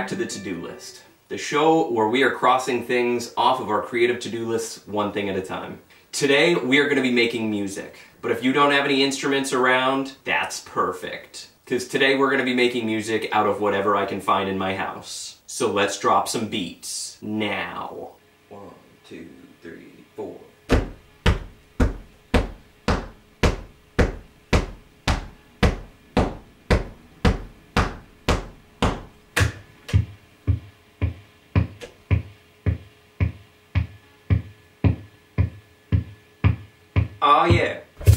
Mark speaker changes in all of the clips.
Speaker 1: back to the to-do list, the show where we are crossing things off of our creative to-do lists one thing at a time. Today, we are going to be making music, but if you don't have any instruments around, that's perfect. Because today we're going to be making music out of whatever I can find in my house. So let's drop some beats now. 1, 2, 3, 4. Oh yeah.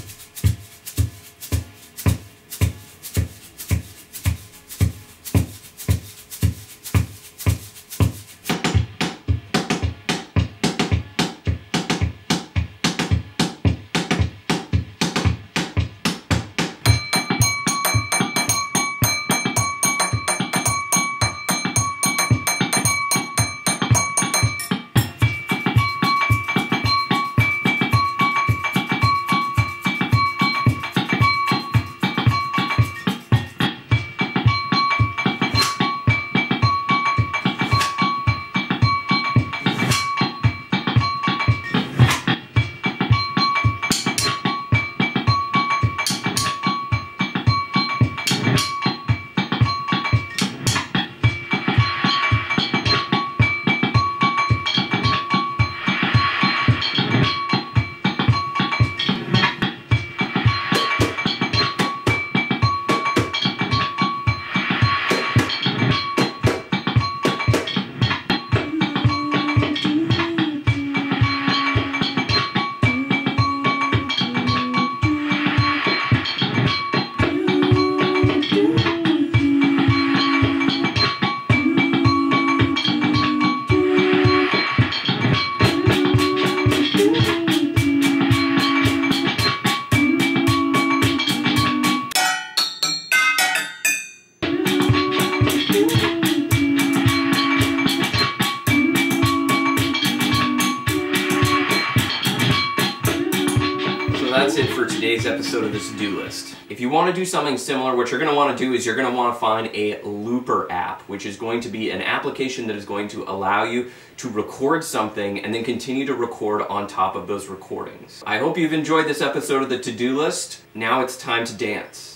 Speaker 1: That's it for today's episode of the to-do list. If you want to do something similar, what you're going to want to do is you're going to want to find a looper app, which is going to be an application that is going to allow you to record something and then continue to record on top of those recordings. I hope you've enjoyed this episode of the to-do list. Now it's time to dance.